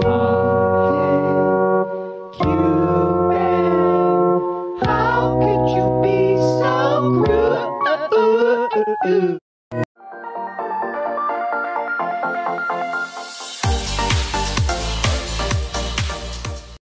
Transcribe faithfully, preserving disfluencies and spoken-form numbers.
Ah, hey, Cupid, how could you be so cruel?